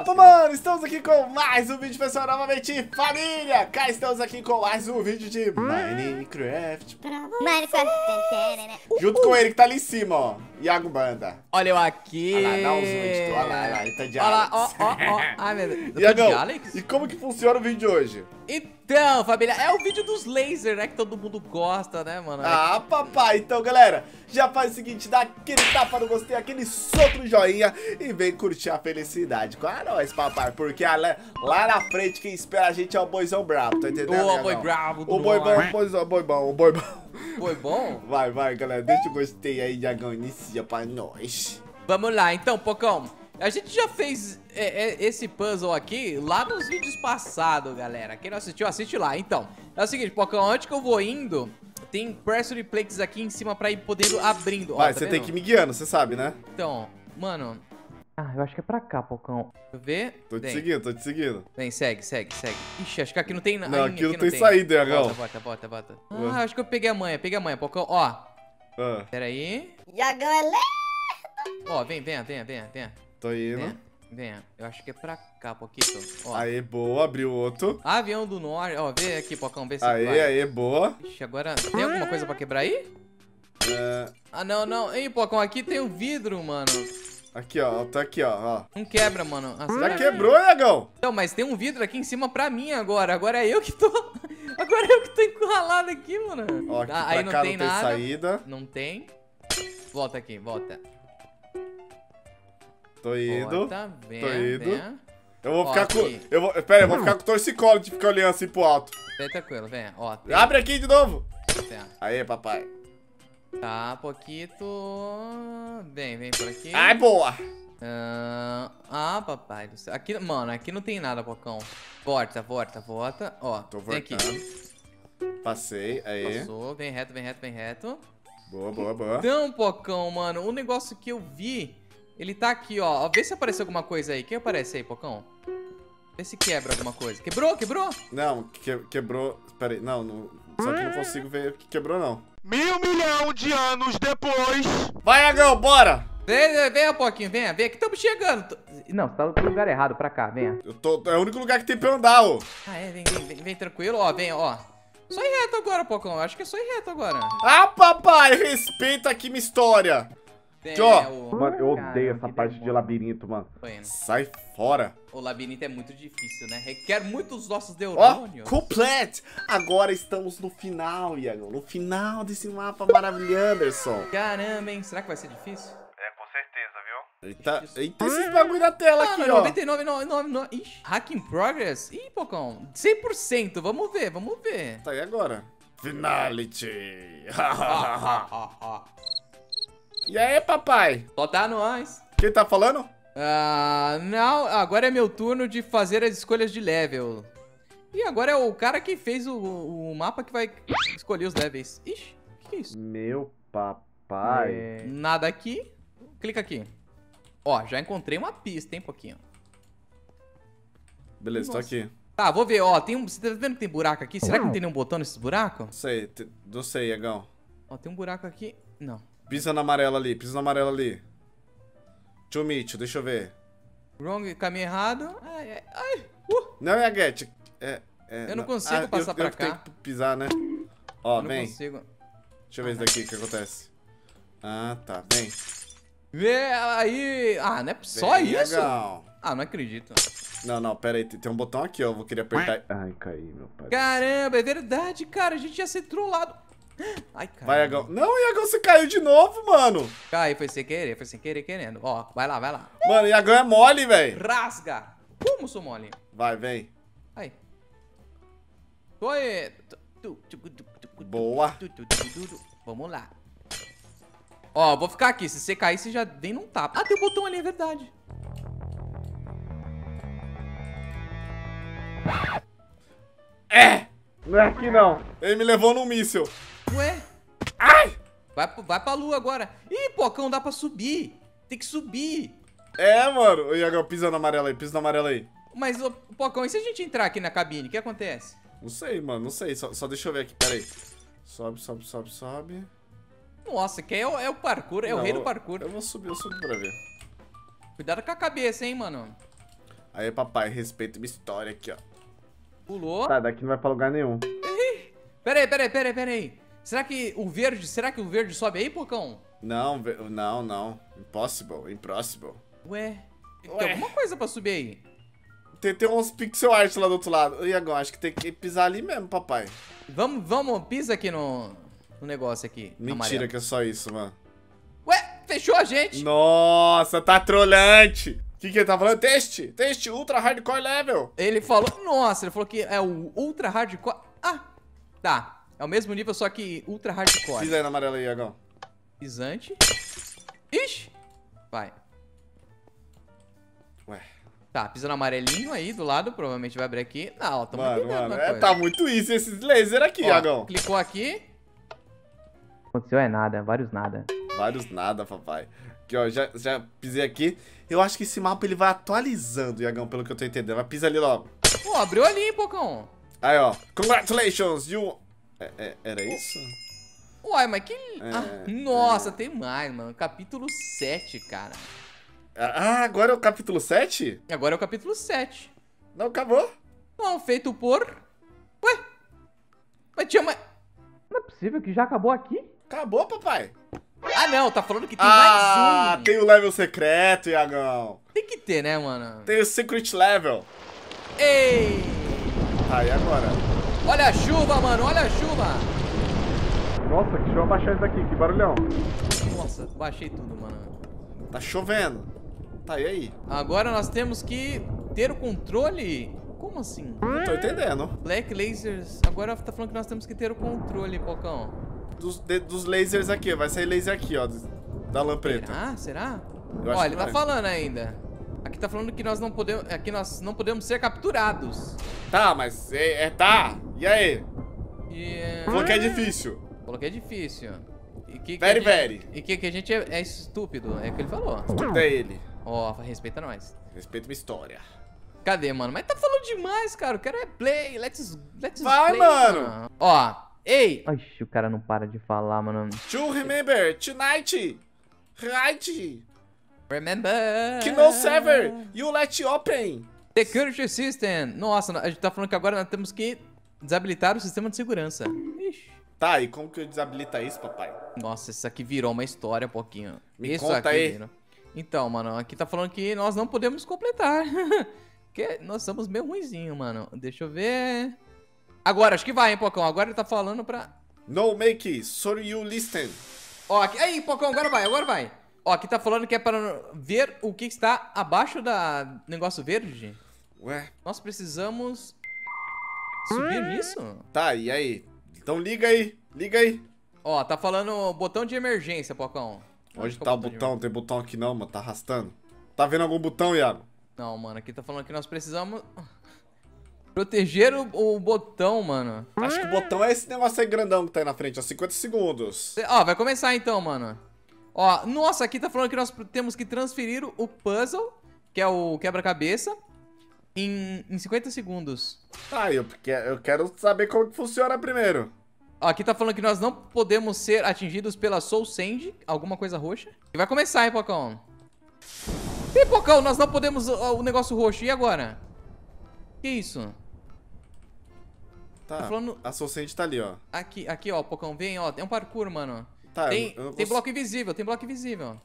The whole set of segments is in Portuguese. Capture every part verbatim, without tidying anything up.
Opa, mano, estamos aqui com mais um vídeo, pessoal, novamente, família! Cá estamos aqui com mais um vídeo de Minecraft. Minecraft. Junto com ele que tá ali em cima, ó, Iago Banda. Olha eu aqui. Olha lá, dá uns vídeos, olha lá, olha lá, ele tá de Olha lá, Alex. ó, ó, ó. Ai, meu Deus. Eu tô de Iagão, Alex? e como que funciona o vídeo de hoje? Então, família, é o vídeo dos lasers, né? Que todo mundo gosta, né, mano? Ah, papai, então, galera, já faz o seguinte, dá aquele tapa no gostei, aquele soco no joinha e vem curtir a felicidade com a nós, papai, porque lá, lá na frente quem espera a gente é o boizão brabo, tá entendendo? Ô, boi bravo do O boi bom, norte. o boizão, o boi bom, o boi bom. Foi bom? Vai, vai, galera, deixa o gostei aí, Iagão, inicia pra nós. Vamos lá, então, Pocão. A gente já fez é, é, esse puzzle aqui lá nos vídeos passados, galera. Quem não assistiu, assiste lá. Então, é o seguinte, Pocão, antes que eu vou indo, tem pressure plates aqui em cima pra ir podendo abrindo. Vai, ó, tá você vendo? tem que ir me guiando, você sabe, né? Então, mano... Ah, eu acho que é pra cá, Pocão. Deixa eu ver. Tô te Vem. seguindo, tô te seguindo. Vem, segue, segue, segue. Ixi, acho que aqui não tem nada. Não, aqui não tem saída, Iagão. Bota, bota, bota, bota. Ué. Ah, acho que eu peguei a manha, peguei a manha, Pocão. Ó, Ah, pera aí. Iagão é lento. Ó, vem, venha, venha, venha, venha. tô indo. Venha, venha. Eu acho que é pra cá, Poquito. Ó. Aê, boa, abriu outro. Avião do Norte. Ó, vê aqui, Pocão, vê se Aê, vai. aê, boa. Ixi, agora... Tem alguma coisa pra quebrar aí? É, Ah, não, não. Ei, Pocão, aqui tem um vidro, mano. aqui, ó, tá aqui, ó, ó. Não quebra, mano. Ah, Já será? quebrou, Iagão? Não, mas tem um vidro aqui em cima pra mim agora. Agora é eu que tô... Agora é eu que tô encurralado aqui, mano. Ó, aqui Ah, pra aí não cá tem não tem nada. saída. Não tem. Volta aqui, volta. Tô indo. Volta, vem, tô indo. vem. Eu vou Ó, ficar com... aqui. Eu vou... Pera aí, eu vou ficar com torcicolo de ficar olhando assim pro alto. Vem tranquilo, vem. Ó, tem, Abre aqui de novo. tem. Aê, papai. Tá, Poquito. Vem, vem por aqui. Ai, boa. Ah, ah, papai do céu. Aqui, mano, aqui não tem nada, Pocão. Volta, volta, volta. Ó, Tô vem aqui. voltando. Passei, aê. Passou, vem reto, vem reto, vem reto. Boa, boa, boa. Então, Pocão, mano, o negócio que eu vi, ele tá aqui, ó. Ó, vê se apareceu alguma coisa aí. O que aparece aí, Pocão? Vê se quebra alguma coisa. Quebrou, quebrou? Não, que, quebrou... Pera aí, não, não... Só que não consigo ver o que quebrou, não. Mil milhão de anos depois. Vai, Iagão, bora. Vem, vem, vem, Poquinho, vem, vem. Aqui estamos chegando. Tô- Não, você tá no lugar errado, pra cá, venha. Eu tô... É o único lugar que tem pra eu andar, ô. Ah, é, vem, vem, vem, vem tranquilo, ó, vem, ó. Só ir reto agora, Pocão. Eu acho que é só ir reto agora. Ah, papai, respeita aqui minha história. Vem, Aqui, ó. o- Mano, eu Cara, odeio essa que parte de demônio. labirinto, mano. Tô indo. Sai fora. O labirinto é muito difícil, né? Requer muitos nossos Ó, neurônios. complete. Agora estamos no final, Iagão. No final desse mapa maravilhoso, Anderson. Caramba, hein? Será que vai ser difícil? É, com certeza, viu? Eita, eita esses bagulho na tela Ah, aqui, mas ó. noventa e nove, nove, nove, nove. Ixi, hack in progress? Ih, Pocão, cem por cento. Vamos ver, vamos ver. Tá aí agora. Finality. Ó, ó, ó. E aí, papai? Só tá nós. Quem tá falando? Ah, não, agora é meu turno de fazer as escolhas de level. E agora é o cara que fez o, o mapa que vai escolher os levels. Ixi, o que, que é isso? Meu papai. É, nada aqui. Clica aqui. Ó, já encontrei uma pista, hein, pouquinho. Beleza, tô Nossa. aqui. Tá, vou ver, ó, tem um, você tá vendo que tem buraco aqui? Será que não tem nenhum botão nesses buracos? Não sei, te- não sei, Iagão. Ó, tem um buraco aqui. Não. Pisa na amarela ali, pisa na amarela ali. To meet, deixa eu ver. Wrong, caminho errado. Ai, ai, ai. Uh, Não, Iaguete. É, é, Eu não consigo passar eu, pra eu tenho cá. que pisar, né? Ó, eu não vem. consigo. Deixa eu ver isso daqui, o que acontece. Ah, tá, vem. Vê aí. Ah, não é só Vem, isso? Iagão. Ah, não acredito. Não, não, pera aí, tem tem um botão aqui, ó, eu vou querer apertar. Ai, caí, meu pai. Caramba, é verdade, cara. A gente ia ser trollado. Ai, cara. Vai, Iagão. Não, Iagão, você caiu de novo, mano. Cai, foi sem querer, foi sem querer querendo. Ó, vai lá, vai lá. Mano, Iagão é mole, velho. Rasga. Como sou mole? Vai, vem. Aí. Oi. Boa. Vamos lá. Ó, vou ficar aqui. Se você cair, você já vem num tapa. Ah, tem um botão ali, é verdade. É! Não é aqui, não. Ele me levou num míssil. Ué? Ai! Vai, pro- vai pra lua agora. Ih, Pocão, dá pra subir. Tem que subir. É, mano. Ô, Iagão, pisa na amarela aí, pisa na amarela aí. Mas, ô, Pocão, e se a gente entrar aqui na cabine, o que acontece? Não sei, mano, não sei. Só, só deixa eu ver aqui, pera aí. Sobe, sobe, sobe, sobe. Nossa, que é o, é o parkour, é o Não, rei do eu- parkour. Eu vou subir, eu subo pra ver. Cuidado com a cabeça, hein, mano. Aí, papai, respeita minha história aqui, ó. Pulou. Tá, daqui não vai pra lugar nenhum. Pera aí, pera aí, pera aí, pera aí. Será que o verde, será que o verde sobe aí, Pocão? Não, ve- não, não. Impossible, impossible. Ué, tem Ué. alguma coisa pra subir aí. Tem, tem uns pixel art lá do outro lado. E agora, acho que tem que pisar ali mesmo, papai. Vamos, vamos, pisa aqui no, no negócio aqui. Mentira amarelo. que é só isso, mano. Ué, fechou a gente. Nossa, tá trolante. O que que ele tá falando? Teste, teste, ultra hardcore level. Ele falou, nossa, ele falou que é o ultra hardcore. Ah, tá. É o mesmo nível, só que ultra hardcore. Pisa aí na amarela aí, Iagão. Pisante. Ixi. Vai. Ué. Tá, pisa no amarelinho aí do lado, provavelmente vai abrir aqui. Não, tamo Mano, entendendo mano, uma é, coisa. tá muito easy esses lasers aqui, Ó, Iagão. clicou aqui. Aconteceu é nada, vários nada. Vários nada, papai. Aqui, ó, já, já pisei aqui. Eu acho que esse mapa ele vai atualizando, Iagão, pelo que eu tô entendendo. Vai pisar ali logo. Pô, abriu ali, hein, Pocão. Aí, ó. Congratulations, you... É, é, era isso? Uai, mas que... ah, nossa, tem mais, mano. Capítulo sete, cara. Ah, agora é o capítulo sete? Agora é o capítulo sete. Não, acabou. Não, feito por... Ué? Mas tinha mais... Não é possível que já acabou aqui? Acabou, papai. Ah, não, tá falando que tem ah, mais um. tem o level secreto, Iagão. Tem que ter, né, mano? Tem o secret level. Ei! Tá, e agora? Olha a chuva, mano, olha a chuva. Nossa, que deixa eu abaixar isso aqui, que barulhão. Nossa, baixei tudo, mano. Tá chovendo. Tá, e aí? Agora nós temos que ter o controle... Como assim? Não tô entendendo. Black Lasers... Agora tá falando que nós temos que ter o controle, Pocão. Dos, de- dos lasers aqui, vai sair laser aqui, ó. Da lampreta. Será? Será? Eu acho Ó, que ele tá vai. falando ainda. Aqui tá falando que nós não podemos... Aqui nós não podemos ser capturados. Tá, mas é, é tá. E aí? E... é, Falou que é difícil. Falou que é difícil. E que, que Very, a gente- very. E que, que a gente é, é estúpido. É o que ele falou. Escuta ele. Ó, respeita nós. Respeita minha história. Cadê, mano? Mas tá falando demais, cara. Eu quero é play. Let's, let's Vai, play, mano. Ó, ei. Oxi, o cara não para de falar, mano. To remember, tonight. Right. Remember. Kino server. You let open. Security System. Nossa, a gente tá falando que agora nós temos que desabilitar o sistema de segurança. Ixi. Tá, e como que eu desabilita isso, papai? Nossa, isso aqui virou uma história um pouquinho. Me isso conta aqui aí. virou. Então, mano, aqui tá falando que nós não podemos completar. Porque nós somos meio ruinzinho, mano. Deixa eu ver. Agora, acho que vai, hein, Pocão. Agora ele tá falando pra... No make, sorry you listen. Ó, aqui... Aí, Pocão, agora vai, agora vai. Ó, aqui tá falando que é para ver o que está abaixo da negócio verde. Ué, Nós precisamos subir nisso? tá, e aí? Então liga aí, liga aí. Ó, tá falando botão de emergência, Pocão. Onde que é tá o de botão? Não tem botão aqui não, mano, tá arrastando. Tá vendo algum botão, Iago? Não, mano, aqui tá falando que nós precisamos proteger o, o botão, mano. Acho que o botão é esse negócio aí grandão que tá aí na frente, ó, cinquenta segundos. Ó, vai começar então, mano. Ó, nossa, aqui tá falando que nós temos que transferir o puzzle, que é o quebra-cabeça, em, em cinquenta segundos. Tá, eu, que- eu quero saber como que funciona primeiro. Ó, aqui tá falando que nós não podemos ser atingidos pela Soul Sand, alguma coisa roxa. E vai começar, hein, Pocão? Ih, Pocão, nós não podemos ó, o negócio roxo. E agora? Que isso? Tá, Tá falando- a Sociente tá ali, ó. Aqui, aqui, ó, Pocão, vem, ó, tem um parkour, mano. Tá, Tem, eu não tem cons- bloco invisível, tem bloco invisível.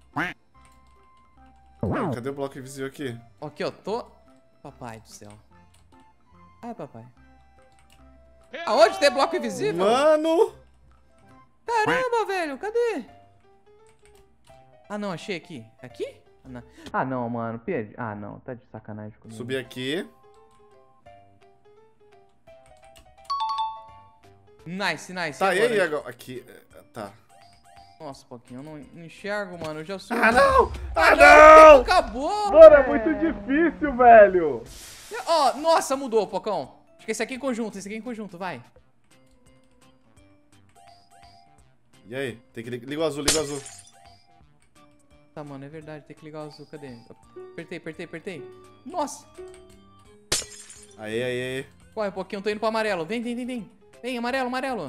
Ah, cadê o bloco invisível aqui? Aqui, ó, tô... Papai do céu. Ai, papai. Aonde tem bloco invisível? Mano! Caramba, velho, cadê? Ah, não, achei aqui. Aqui? Ah, não. Ah, não, mano. Perdi. Ah, não. Tá de sacanagem comigo. Subi aqui. Nice, nice. Tá, e aí, agora? agora? Aqui, é, tá. Nossa, pouquinho, eu não, não enxergo, mano. Eu já sou... Ah, não! Ah, O não! tempo acabou! Mano, é muito difícil, velho! Ó, nossa, mudou, Pocão. Acho que esse aqui é em conjunto, esse aqui é em conjunto, vai. E aí? Tem que ligar liga o azul, liga o azul. Tá, mano, é verdade, tem que ligar o azul, cadê? Apertei, apertei, apertei. Nossa! Aí, aí, aí. Corre, Pouquinho, eu tô indo pro amarelo. Vem, vem, vem, vem. Vem, amarelo, amarelo.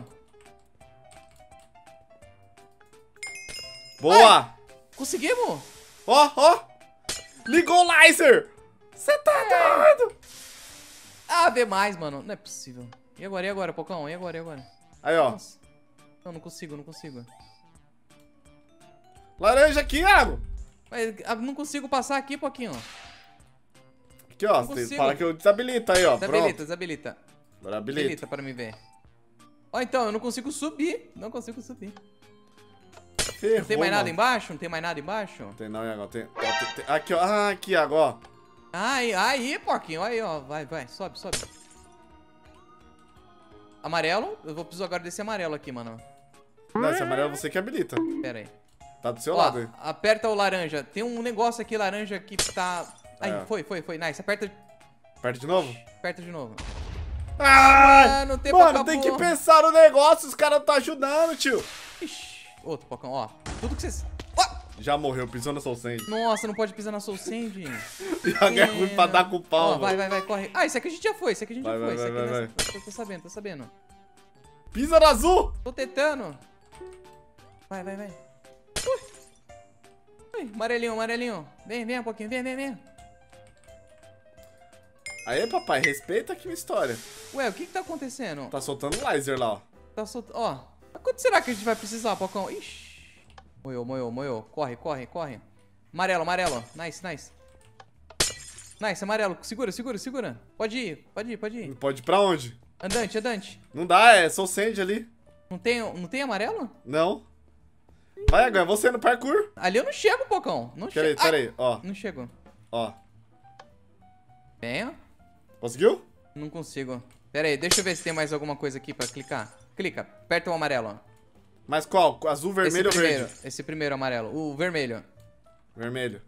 Boa! Conseguimos? Ó, ó! Ligou o laser! Você tá doido? Ah, vê mais, mano. Não é possível. E agora, e agora, Pocão? E agora, e agora? Aí, ó. Nossa. Não, não consigo, não consigo. Laranja aqui, Iago. Mas ah, não consigo passar aqui, Poquinho. Aqui, ó. Não Você consigo. fala que eu desabilito aí, ó. Desabilita, Pronto. desabilita. Agora habilita. Habilita para me ver. Ó, então, eu não consigo subir. Não consigo subir. Ferrou, Não tem mais nada mano. embaixo? Não tem mais nada embaixo? Tem não, Iago. Tem, ó, tem, tem. Aqui, ó. Ah, aqui, Iago, ó. Aí, aí, Poquinho. Aí, ó. Vai, vai. Sobe, sobe. Amarelo. Eu vou precisar agora desse amarelo aqui, mano. Não, esse amarelo você que habilita. Pera aí. Tá do seu Ó, lado aí. aperta o laranja. Tem um negócio aqui, laranja, que tá... Aí, É. foi, foi, foi. Nice. Aperta, Aperta de novo. aperta de novo. Ai! Mano, o tempo Mano, acabou. tem que pensar no negócio. Os caras não tá ajudando, tio. Ixi. Outro, Pocão, ó. Tudo que vocês... Ó! Já morreu, pisou na Soul Sand. Nossa, não pode pisar na Soul Sand. Iago é ruim pra dar com o pau, Ó, vai, mano. vai, vai, corre. Ah, esse aqui a gente já foi, esse aqui a gente Vai, já vai, foi. Esse vai, aqui vai, nessa- Tô, tô sabendo, tô sabendo. Pisa no azul. Tô tentando. Vai, vai, vai. Ui. Ui, amarelinho, amarelinho. Vem, vem um pouquinho, vem, vem, vem. Aí, papai, respeita aqui a história. Ué, o que que tá acontecendo? Tá soltando laser lá, ó. Tá soltando... Ó, quanto será que a gente vai precisar, Pocão? Ixi. Moiou, moiou, moiou. Corre, corre, corre. Amarelo, amarelo. Nice, nice. Nice, amarelo. Segura, segura, segura. Pode ir, pode ir, pode ir. Pode ir pra onde? Andante, andante. Não dá, é Soul Sand ali. Não tem, não tem amarelo? Não. Vai, agora você no parkour. Ali eu não chego, Pocão. Não Peraí, chego. peraí, ó. Não chego. Ó. Venha. Conseguiu? Não consigo. Pera aí, deixa eu ver se tem mais alguma coisa aqui pra clicar. Clica, aperta o amarelo. ó. Mas qual? Azul, vermelho ou esse primeiro, verde? Esse primeiro amarelo. O vermelho. Vermelho.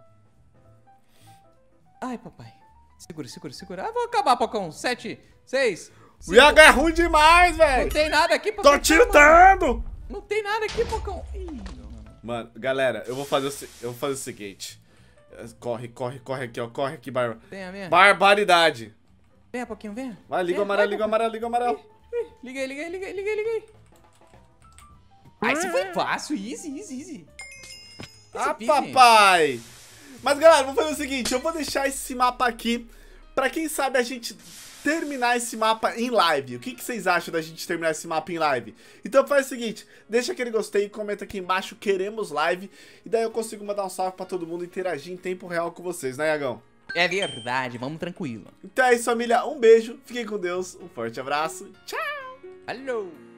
Ai, papai. Segura, segura, segura. Ah, vou acabar, Pocão. Sete, seis, O cinco. Iago é ruim demais, Não velho. tem nada aqui, Pocão. Tô tiltando. Não tem nada aqui, Pocão. Ih, não, não. Mano, galera, eu vou fazer o, se- eu vou fazer o seguinte. Corre, corre, corre aqui, ó. Corre aqui, bar... Venha, venha. barbaridade. Venha, Poquinho, venha. Vai, liga o Venha, amarelo, vai, liga o amarelo, liga o amarelo. Ih, Liga aí, liga aí, liga aí, liga aí, liga aí. Ah, esse foi fácil. Easy, easy, easy. Ah, peasy. papai! Mas, galera, vamos fazer o seguinte. Eu vou deixar esse mapa aqui pra quem sabe a gente terminar esse mapa em live. O que, que vocês acham da gente terminar esse mapa em live? Então faz o seguinte, deixa aquele gostei, comenta aqui embaixo, queremos live. E daí eu consigo mandar um salve pra todo mundo interagir em tempo real com vocês, né, Iagão? É verdade, vamos tranquilo. Então é isso, família. Um beijo, fiquem com Deus, um forte abraço. Tchau! Falou!